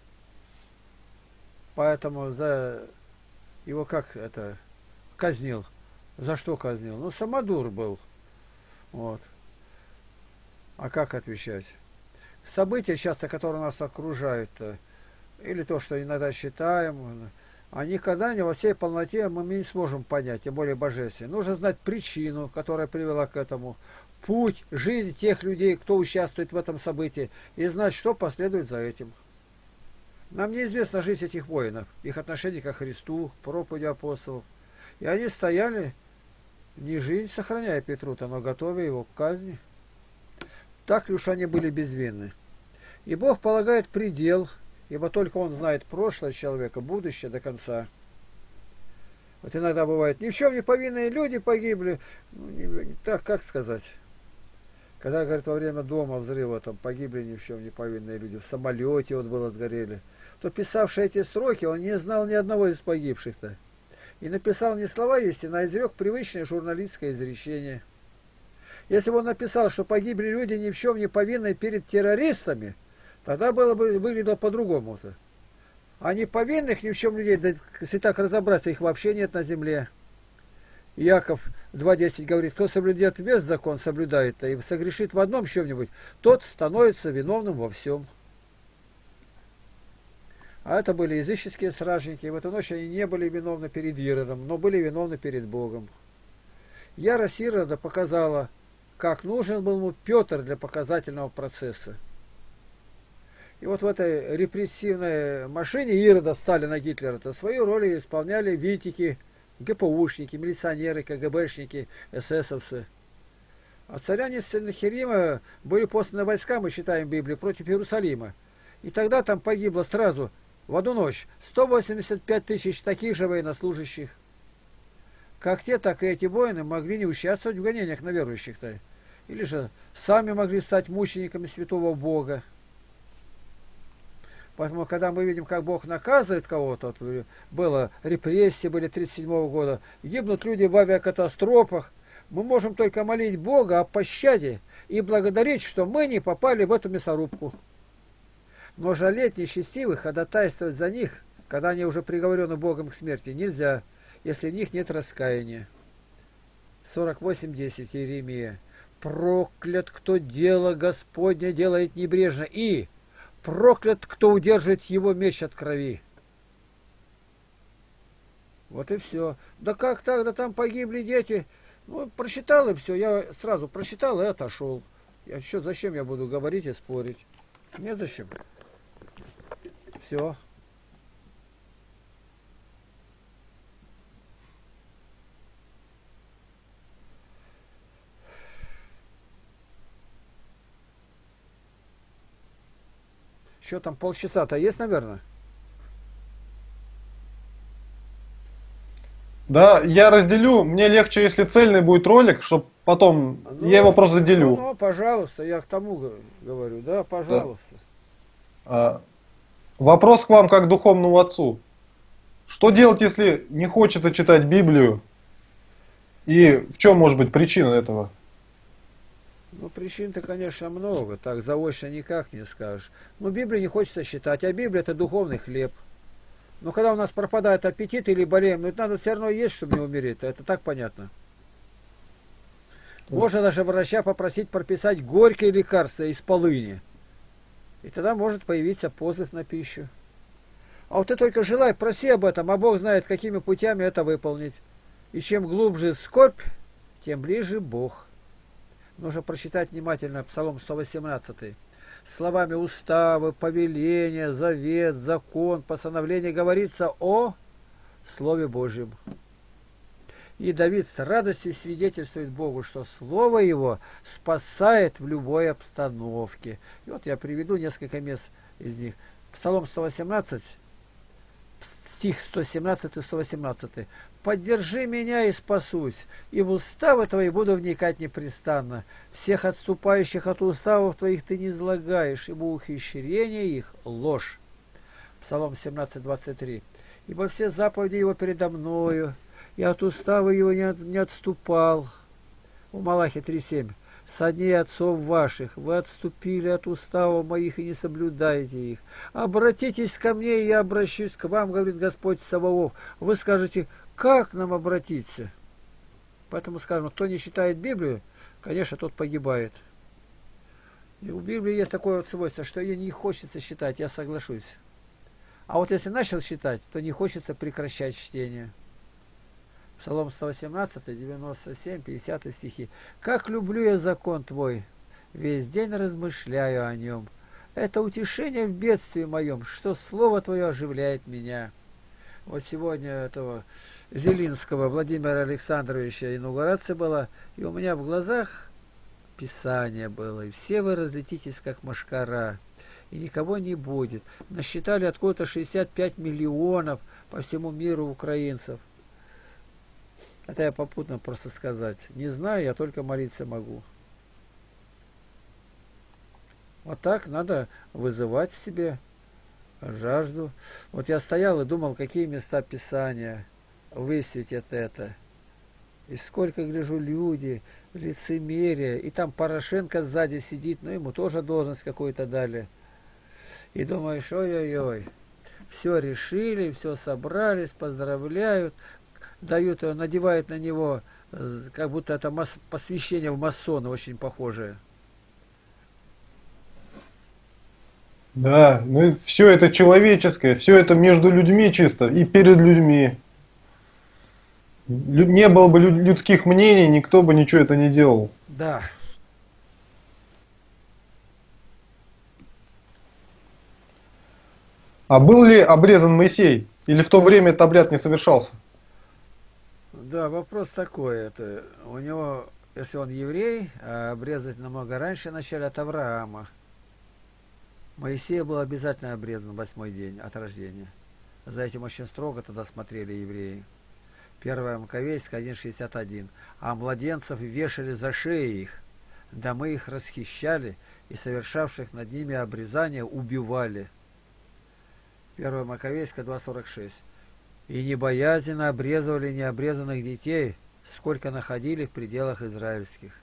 S2: Поэтому за его как это казнил? За что казнил? Ну, самодур был. Вот. А как отвечать? События часто, которые нас окружают, или то, что иногда считаем, они никогда не во всей полноте мы не сможем понять, тем более божественные. Нужно знать причину, которая привела к этому, путь, жизнь тех людей, кто участвует в этом событии, и знать, что последует за этим. Нам неизвестна жизнь этих воинов, их отношение ко Христу, проповеди апостолов. И они стояли, не жизнь сохраняя Петру-то, но готовя его к казни. Так ли уж они были безвинны? И Бог полагает предел, ибо только Он знает прошлое человека, будущее до конца. Вот иногда бывает, ни в чем не повинные люди погибли. Ну, не, не так, как сказать? Когда, говорит, во время дома взрыва там погибли ни в чем не повинные люди, в самолете вот было сгорели, то писавший эти строки, он не знал ни одного из погибших-то. И написал не слова истины, а изрек привычное журналистское изречение. Если бы он написал, что погибли люди ни в чем не повинные перед террористами, тогда было бы выглядело по-другому-то. А не повинных ни в чем людей, да, если так разобраться, их вообще нет на земле. Яков два десять говорит, кто соблюдет весь закон, соблюдает, и согрешит в одном чем-нибудь, тот становится виновным во всем. А это были языческие стражники, и в эту ночь они не были виновны перед Иродом, но были виновны перед Богом. Ярость Ирода показала, как нужен был ему Петр для показательного процесса. И вот в этой репрессивной машине Ирода, Сталина, Гитлера-то свою роль исполняли витики, ГПУшники, милиционеры, КГБшники, эсэсовцы. А царя Сеннахерима были посланы войска, мы считаем в Библии, против Иерусалима. И тогда там погибло сразу, в одну ночь, сто восемьдесят пять тысяч таких же военнослужащих. Как те, так и эти воины могли не участвовать в гонениях на верующих-то. Или же сами могли стать мучениками святого Бога. Поэтому, когда мы видим, как Бог наказывает кого-то, вот, было репрессии, были тридцать седьмого года, гибнут люди в авиакатастрофах, мы можем только молить Бога о пощаде и благодарить, что мы не попали в эту мясорубку. Но жалеть несчастливых, ходатайствовать за них, когда они уже приговорены Богом к смерти, нельзя, если в них нет раскаяния. сорок восемь десять Иеремия. проклят, кто дело Господне делает небрежно, и проклят, кто удержит его меч от крови. Вот и все. Да как так? Да там погибли дети. Ну, прочитал и все. Я сразу прочитал и отошел. Я что, зачем я буду говорить и спорить? Незачем. Все. Что там, полчаса-то есть, наверное?
S1: Да, я разделю. Мне легче, если цельный будет ролик, чтобы потом
S2: Ну,
S1: я его просто заделю.
S2: Ну, ну, пожалуйста, я к тому г- говорю, да, пожалуйста.
S1: А, Вопрос к вам как к духовному отцу. Что делать, если не хочется читать Библию? И в чем может быть причина этого?
S2: Ну, причин-то, конечно, много, так заочно никак не скажешь. Но Библию не хочется читать, а Библия это духовный хлеб. Но когда у нас пропадает аппетит или болеем, ну это надо все равно есть, чтобы не умереть. Это так понятно. Можно даже врача попросить прописать горькие лекарства из полыни. И тогда может появиться позыв на пищу. А вот ты только желай, проси об этом, а Бог знает, какими путями это выполнить. И чем глубже скорбь, тем ближе Бог. Нужно прочитать внимательно Псалом сто восемнадцатый. Словами уставы, повеления, завет, закон, постановление говорится о Слове Божьем. И Давид с радостью свидетельствует Богу, что Слово Его спасает в любой обстановке. И вот я приведу несколько мест из них. Псалом сто восемнадцать, стих сто семнадцать и сто восемнадцать. «Поддержи меня и спасусь, и в уставы твои буду вникать непрестанно. Всех отступающих от уставов твоих ты не излагаешь, ибо ухищрение их – ложь». Псалом семнадцать, двадцать три. «Ибо все заповеди его передо мною, и от устава его не, от, не отступал». У Малахи три, семь. «Со дней отцов ваших вы отступили от уставов моих и не соблюдаете их. Обратитесь ко мне, и я обращусь к вам, говорит Господь Саваоф». Вы скажете, как нам обратиться? Поэтому скажем, кто не читает Библию, конечно, тот погибает. И у Библии есть такое вот свойство, что ее не хочется читать, я соглашусь. А вот если начал читать, то не хочется прекращать чтение. Псалом сто восемнадцать, девяносто семь, пятьдесят стихи. «Как люблю я закон Твой, весь день размышляю о нем. Это утешение в бедствии моем, что Слово Твое оживляет меня». Вот сегодня этого Зелинского Владимира Александровича инаугурация была, и у меня в глазах Писание было, и все вы разлетитесь, как мошкара, и никого не будет. Насчитали откуда-то шестьдесят пять миллионов по всему миру украинцев. Это я попутно просто сказать. Не знаю, я только молиться могу. Вот так надо вызывать в себе жажду. Вот я стоял и думал, какие места Писания высветят это. И сколько, гляжу, люди, лицемерие. И там Порошенко сзади сидит, но ему тоже должность какую-то дали. И думаешь, ой-ой-ой, все решили, все собрались, поздравляют, дают, надевают на него, как будто это посвящение в масоны, очень похожее.
S1: Да, ну все это человеческое, все это между людьми чисто и перед людьми. Лю- Не было бы лю- людских мнений, никто бы ничего это не делал.
S2: Да.
S1: А был ли обрезан Моисей? Или в то время этот обряд не совершался?
S2: Да, вопрос такой. Это у него, если он еврей, а обрезать намного раньше начали от Авраама. Моисея был обязательно обрезан в восьмой день от рождения. За этим очень строго тогда смотрели евреи. Первая Маковейская один шестьдесят один. А младенцев вешали за шеи их, домы их расхищали, и совершавших над ними обрезание убивали. Первая Маковейская два сорок шесть. И небоязненно обрезывали необрезанных детей, сколько находили в пределах израильских.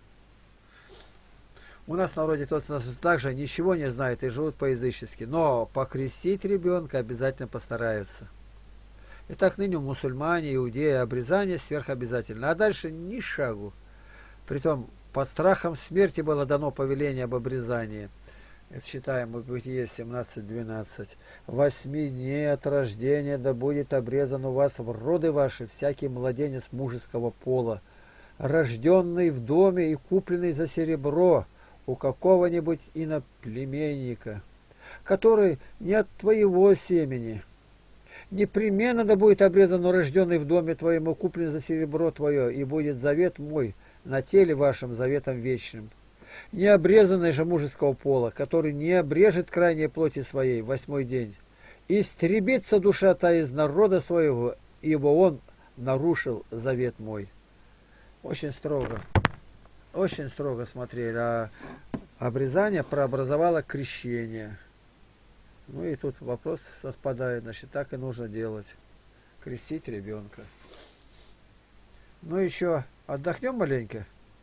S2: У нас в народе тот также ничего не знает и живут по-язычески, но покрестить ребенка обязательно постараются. Итак, ныне мусульмане, иудеи, обрезание сверхобязательно, а дальше ни шагу. Притом Под страхом смерти было дано повеление об обрезании. Это читаем в Бытие семнадцать двенадцать. «Восьми дней от рождения да будет обрезан у вас в роды ваши всякий младенец мужеского пола, рожденный в доме и купленный за серебро у какого-нибудь иноплеменника, который не от твоего семени. Непременно да будет обрезан, но рожденный в доме твоем и купленный за серебро твое, и будет завет мой на теле вашем заветом вечным. Необрезанный же мужеского пола, который не обрежет крайней плоти своей в восьмой день, истребится душа та из народа своего, ибо он нарушил завет мой». Очень строго, очень строго смотрели, а обрезание прообразовало крещение. Ну и тут вопрос совпадает, значит, так и нужно делать. Крестить ребенка. Ну еще отдохнем маленько?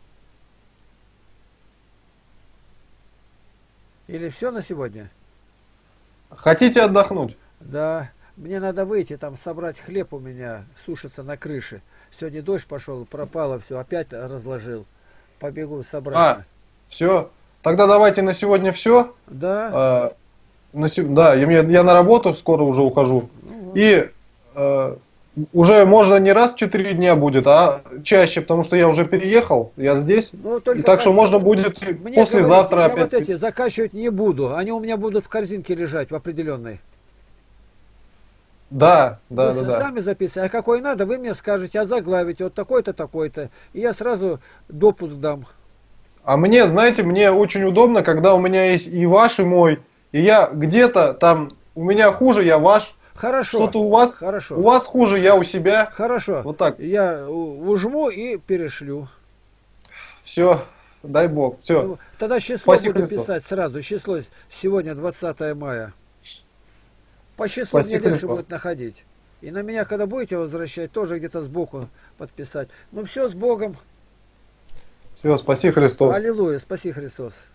S2: Или все на сегодня?
S1: Хотите отдохнуть?
S2: Да, мне надо выйти, там собрать хлеб у меня, сушится на крыше. Сегодня дождь пошел, пропало все, опять разложил. Побегу собрать.
S1: А, все. Тогда давайте на сегодня все.
S2: Да.
S1: А, на, да, я, я на работу скоро уже ухожу.
S2: Ну,
S1: И э, уже можно не раз в четыре дня будет, а чаще, потому что я уже переехал, я здесь.
S2: ну, только
S1: И так что
S2: хотите,
S1: можно будет
S2: мне
S1: послезавтра
S2: говорите, я
S1: опять.
S2: вот эти закачивать не буду, они у меня будут в корзинке лежать в определенной.
S1: Да, да,
S2: Вы
S1: да, да.
S2: сами записывайте, а какой надо, вы мне скажете, а заглавите, вот такой-то, такой-то. И я сразу допуск дам.
S1: А мне, знаете, мне очень удобно, когда у меня есть и ваш, и мой. И я где-то там, у меня хуже, я ваш.
S2: Хорошо.
S1: Что-то у вас,
S2: Хорошо.
S1: у вас хуже, я у себя.
S2: Хорошо.
S1: Вот так.
S2: Я у- ужму и перешлю.
S1: Все, дай бог. Все.
S2: Ну, тогда число
S1: Спаси
S2: буду
S1: Христос.
S2: писать сразу. Число сегодня двадцатое мая. По числу
S1: Спаси
S2: мне легче
S1: Христос.
S2: будет находить. И на меня, когда будете возвращать, тоже где-то сбоку подписать. Ну все, с Богом.
S1: Все, спаси Христос.
S2: Аллилуйя, спаси Христос.